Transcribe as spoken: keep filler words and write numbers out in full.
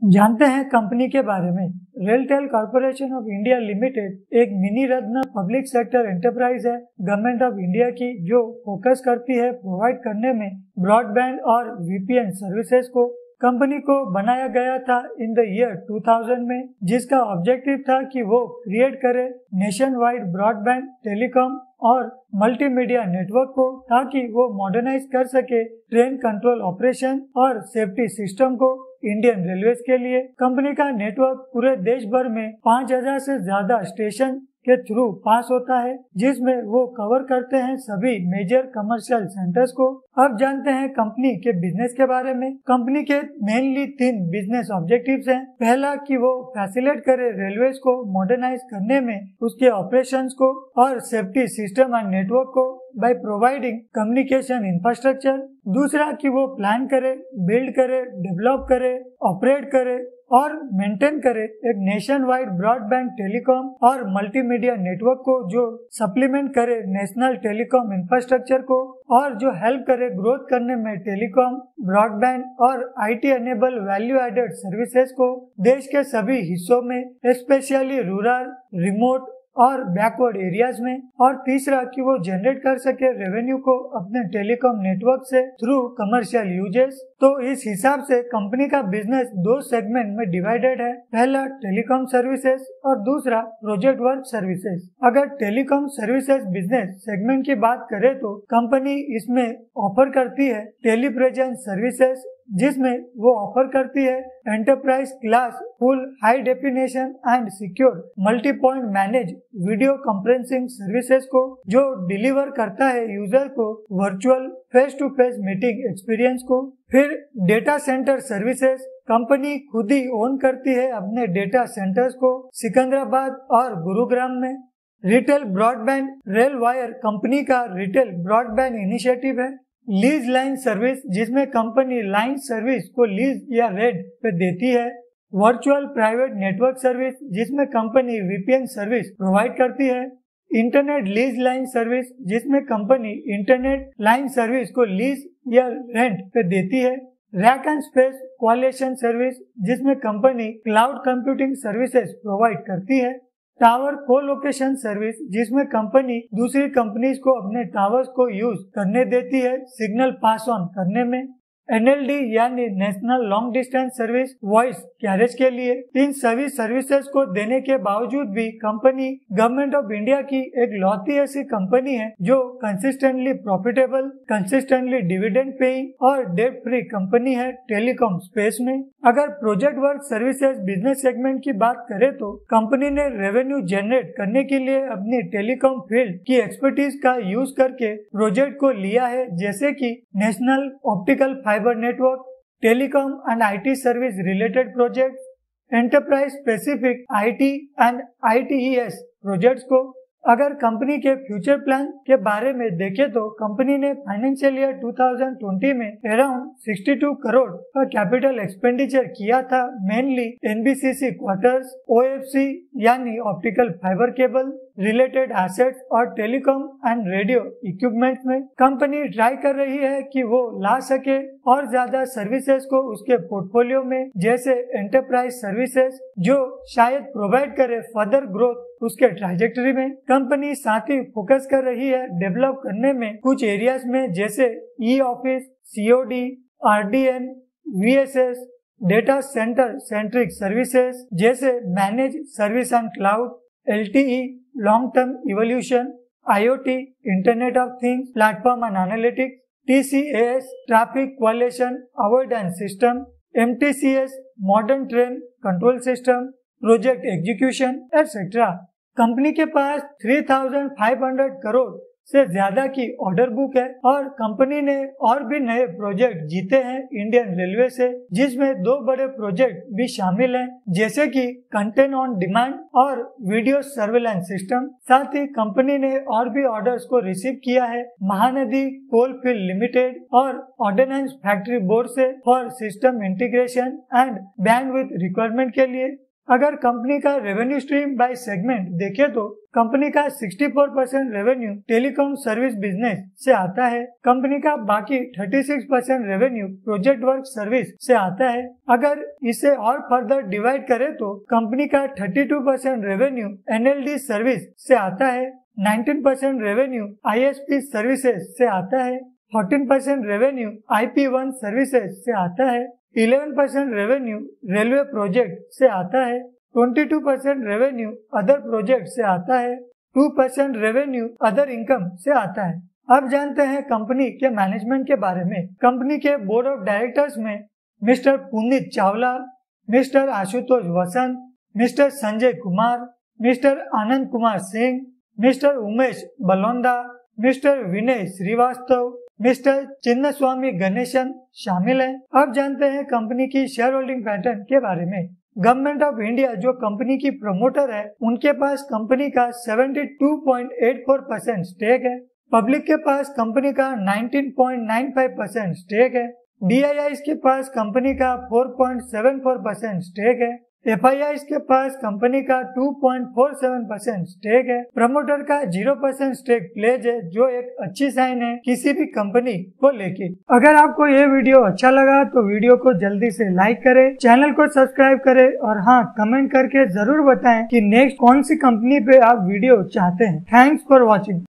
जानते हैं कंपनी के बारे में। RailTel corporation of India limited एक मिनी रत्न पब्लिक सेक्टर एंटरप्राइज है गवर्नमेंट ऑफ इंडिया की, जो फोकस करती है प्रोवाइड करने में ब्रॉडबैंड और वीपीएन सर्विसेज को। कंपनी को बनाया गया था in the year two thousand में, जिसका ऑब्जेक्टिव था कि वो क्रिएट करे नेशन वाइड ब्रॉडबैंड, टेलीकॉम और मल्टीमीडिया नेटवर्क को, ताकि वो मॉडर्नाइज कर सके ट्रेन कंट्रोल ऑपरेशन और सेफ्टी सिस्टम को इंडियन रेलवेज के लिए। कंपनी का नेटवर्क पूरे देश भर में पाँच हज़ार से ज्यादा स्टेशन के थ्रू पास होता है, जिसमें वो कवर करते हैं सभी मेजर कमर्शियल सेंटर्स को। अब जानते हैं कंपनी के बिजनेस के बारे में। कंपनी के मेनली तीन बिजनेस ऑब्जेक्टिव्स हैं। पहला कि वो फैसिलिटेट करे रेलवेज को मॉडर्नाइज करने में उसके ऑपरेशंस को और सेफ्टी सिस्टम एंड नेटवर्क को बाय प्रोवाइडिंग कम्युनिकेशन इंफ्रास्ट्रक्चर। दूसरा कि वो प्लान करे, बिल्ड करे, डेवलप करे, ऑपरेट करे और मेंटेन करे एक नेशन वाइड ब्रॉडबैंड, टेलीकॉम और मल्टीमीडिया नेटवर्क को, जो सप्लीमेंट करे नेशनल टेलीकॉम इंफ्रास्ट्रक्चर को और जो हेल्प करे ग्रोथ करने में टेलीकॉम, ब्रॉडबैंड और IT enable value added services को देश के सभी हिस्सों में, स्पेशली रूरल, रिमोट और बैकवर्ड एरियाज में। और तीसरा कि वो जनरेट कर सके रेवेन्यू को अपने टेलीकॉम नेटवर्क से थ्रू कमर्शियल यूजेस। तो इस हिसाब से कंपनी का बिजनेस दो सेगमेंट में डिवाइडेड है। पहला टेलीकॉम सर्विसेज और दूसरा प्रोजेक्ट वर्क सर्विसेज। अगर टेलीकॉम सर्विसेज बिजनेस सेगमेंट की बात करें तो कंपनी इसमें ऑफर करती है टेलीप्रेजेंस सर्विसेज, जिसमें वो ऑफर करती है enterprise class full high definition and secure multi point manage video conferencing services को, जो डिलीवर करता है यूजर को virtual face to face meeting experience को। फिर डेटा सेंटर सर्विसेज, कंपनी खुद ही ओन करती है अपने डेटा सेंटर्स को सिकंदराबाद और गुरुग्राम में। Retail broadband, RailWire company का रिटेल ब्रॉडबैंड इनिशिएटिव है। लीज लाइन सर्विस, जिसमें कंपनी लाइन सर्विस को लीज या रेंट पे देती है। वर्चुअल प्राइवेट नेटवर्क सर्विस, जिसमें कंपनी वीपीएन सर्विस प्रोवाइड करती है। इंटरनेट लीज लाइन सर्विस, जिसमें कंपनी इंटरनेट लाइन सर्विस को लीज या रेंट पे देती है। Rack and space colocation service, जिसमें company cloud computing services provide करती है। टावर कोलोकेशन सर्विस, जिसमें कंपनी दूसरी कंपनीज को अपने टावर्स को यूज करने देती है सिग्नल पास ऑन करने में। एनएलडी यानी national long distance service voice carriage के लिए। इन सभी सर्विसेज को देने के बावजूद भी कंपनी गवर्नमेंट ऑफ इंडिया की एक लौती ऐसी कंपनी है जो consistently profitable, consistently dividend paying और डेट फ्री कंपनी है टेलीकॉम स्पेस में। अगर project work services business segment की बात करें तो कंपनी ने रेवेन्यू जनरेट करने के लिए अपनी टेलीकॉम फील्ड की एक्सपर्टीज का यूज करके प्रोजेक्ट को लिया है, जैसे कि national optical fibre network, telecom and IT service related project, enterprise specific IT and ITES projects को। अगर कंपनी के फ्यूचर प्लान के बारे में देखें तो कंपनी ने financial year two thousand twenty में अराउंड बासठ करोड़ का कैपिटल एक्सपेंडिचर किया था, मेनली एनबीसीसी क्वार्टर्स, ओएफसी यानी optical fibre cable related assets और टेलीकॉम एंड रेडियो इक्विपमेंट में। कंपनी ट्राई कर रही है कि वो ला सके और ज्यादा सर्विसेज को उसके पोर्टफोलियो में, जैसे एंटरप्राइज सर्विसेज, जो शायद प्रोवाइड करे फर्दर ग्रोथ उसके ट्रांजैक्टरी में। कंपनी साथ ही फोकस कर रही है डेवलप करने में कुछ एरियाज में, जैसे e office, COD, RDN, VSS, data centre centric services जैसे manage service and cloud, LTE long term evolution, IoT internet of things, platform and analytics, TCAS traffic collision avoidance system, MTCS modern train control system, project execution etcetera. Company के पास तीन हज़ार पाँच सौ करोड़ से ज्यादा की ऑर्डर बुक है और कंपनी ने और भी नए प्रोजेक्ट जीते हैं इंडियन रेलवे से, जिसमें दो बड़े प्रोजेक्ट भी शामिल हैं, जैसे कि कंटेंट ऑन डिमांड और वीडियो सर्वेलेंस सिस्टम। साथ ही कंपनी ने और भी ऑर्डर्स को रिसीव किया है महानदी कोल फील्ड लिमिटेड और ऑर्डिनेंस फैक्ट्री बोर्ड से for system integration and bandwidth requirement के लिए। अगर कंपनी का रेवेन्यू स्ट्रीम बाय सेगमेंट देखें तो कंपनी का चौंसठ percent revenue telecom service business से आता है। कंपनी का बाकी छत्तीस percent revenue project work service से आता है। अगर इसे और फर्दर डिवाइड करें तो कंपनी का बत्तीस परसेंट रेवेन्यू एनएलडी सर्विस से आता है, उन्नीस परसेंट रेवेन्यू आईएसपी सर्विसेज से आता है, चौदह percent revenue IP one services से आता है, ग्यारह परसेंट रेवेन्यू रेलवे प्रोजेक्ट से आता है, बाईस परसेंट रेवेन्यू अदर प्रोजेक्ट से आता है, दो परसेंट रेवेन्यू अदर इनकम से आता है। अब जानते हैं कंपनी के मैनेजमेंट के बारे में। कंपनी के बोर्ड ऑफ डायरेक्टर्स में mister Puneet Chawla, mister Ashutosh Vasant, mister Sanjay Kumar, mister Anand Kumar Singh, mister Umesh Balonda, mister Vinay Srivastava, mister Chinnaswamy Ganesan शामिल हैं। अब जानते हैं कंपनी की शेयर होल्डिंग पैटर्न के बारे में। गवर्नमेंट ऑफ इंडिया जो कंपनी की प्रमोटर है, उनके पास कंपनी का बहत्तर पॉइंट आठ चार परसेंट स्टेक है। पब्लिक के पास कंपनी का उन्नीस पॉइंट नौ पाँच परसेंट स्टेक है। डी आई आई के पास कंपनी का चार पॉइंट सात चार परसेंट स्टेक है। एफ आई आई के पास कंपनी का दो पॉइंट चार सात परसेंट स्टेक है। प्रमोटर का जीरो परसेंट स्टेक प्लेज है, जो एक अच्छी साइन है किसी भी कंपनी को लेके। अगर आपको ये वीडियो अच्छा लगा तो वीडियो को जल्दी से लाइक करें, चैनल को सब्सक्राइब करें और हाँ, कमेंट करके जरूर बताएं कि नेक्स्ट कौन सी कंपनी पे आप वीडियो चाहते हैं। Thanks for watching.